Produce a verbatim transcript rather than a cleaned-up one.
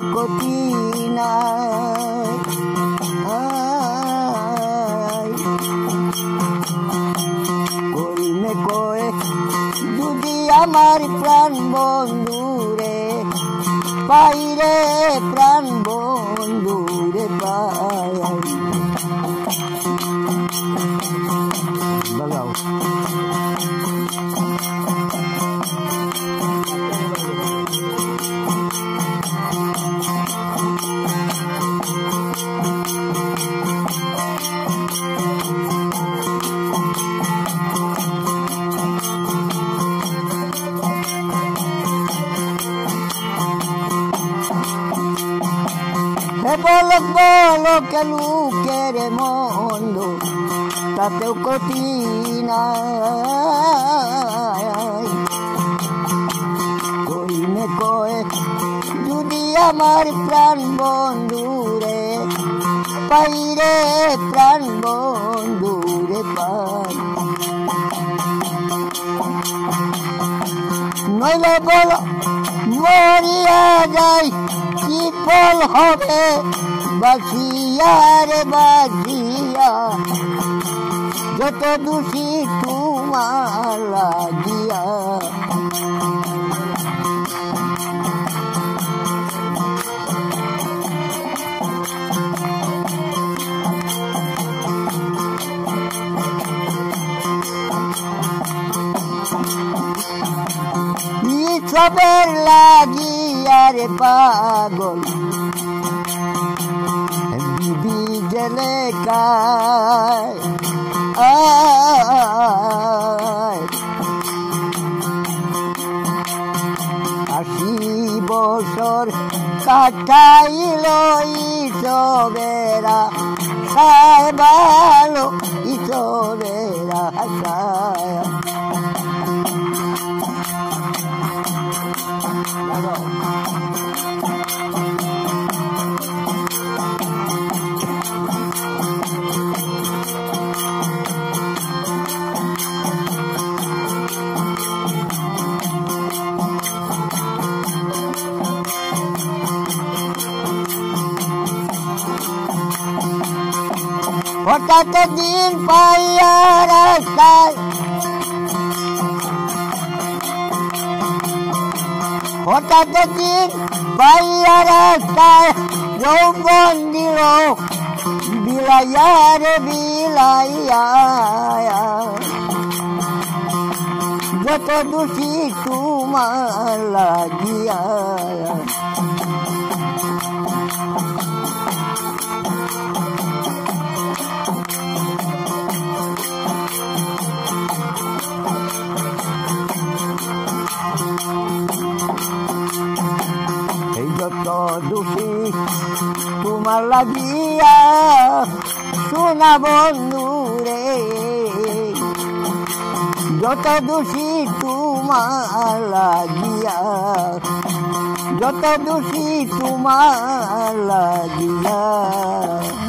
গতি নাই। করিমে কয়ে যদি আমার প্রাণ বন্ধুরে পাইরে, প্রাণ বন্ধুরে পাই। বাগাও বলক বলক লুকের মন্দ তাতেও কতি নাই। কইনে কয়ে যদি আমার প্রাণ বন্ধুরে পাইরে, প্রাণ বন্ধুরে পাই। নইলে বল মরিয়া যাই, কি ফল হবে বাঁচিয়া রে বাঁচিয়া, যত দোষী তোমার লাগিয়া। সবের লাগিয়া রে পাগল বিবি জেলে কায়। আশি বছর কাটাইল ইসবেরা সায়, ভালো ইসবেরা সায়। হঠাৎ দিন পাইয়া রাস্তায়, হঠাৎ দিন পাইয়া রাস্তায় যৌবন দিল বিলাইয়া রে বিলাইয়া। যত দোষী তোমার লাগিয়া। যত দোষী তোমার লাগিয়া সোনা বন্ধুরে, যত দোষী তোমার লাগিয়া, যত দোষী তোমার লাগিয়া।